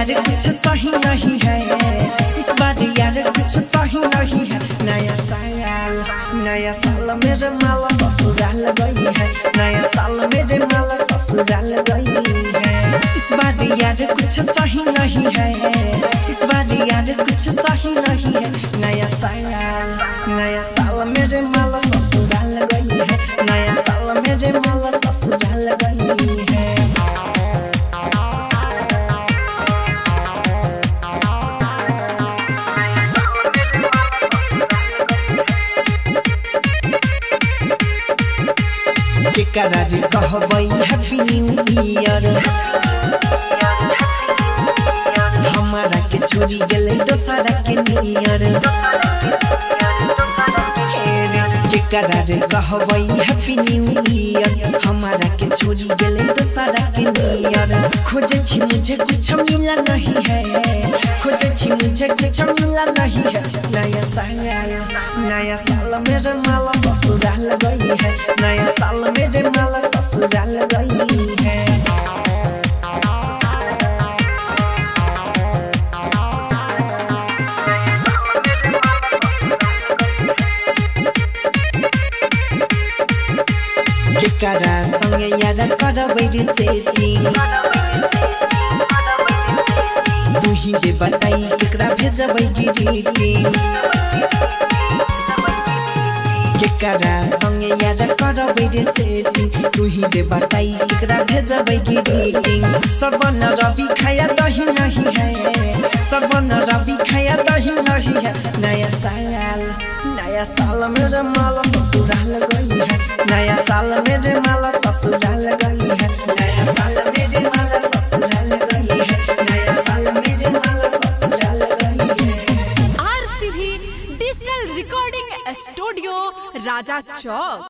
यार कुछ सही नहीं है, इस बार यार कुछ सही नहीं है। नया साल मेरे माला ससुराल गई है, नया साल मेरे माला ससुराल गई है। इस बार यार कुछ सही नहीं है, इस बार यार कुछ सही नहीं है। नया साल मेरे माला ससुराल गई है, नया साल मेरे माला ससुराल गई है। केकरा रे कहबै हैप्पी न्यू ईयर, हमारा के छोड़ी गेलै दोसरा के नियर। केकरा रे कहबै हैप्पी न्यू ईयर, हमारा के छोड़ी गेलै दोसरा के नियर। खोजे छी मुझे कुछ मिला नहीं है, खोजे छी मुझे कुछ मिला नहीं है। नया साल मेरे माला ससुराल गई है, नया साल मेरे माला ससुराल गई है। केकरा संगे यार करबै रे सेटिंग, तू ही दे बताई केकरा भेजबै ग्रीटिंग। केकरा संगे यार करबै रे सेटिंग, तू ही दे बताई केकरा भेजबै ग्रीटिंग। सरवन रवि खाया दही नहीं है, सरवन रवि खाया दही नहीं है। नया साल मेरे माला ससुराल गई है, नया साल मेरे माला ससुराल गई है। नया साल मेरे माला ससुराल गई है, नया साल मेरे माला ससुराल गई है। RCV digital recording studio Raja चौक।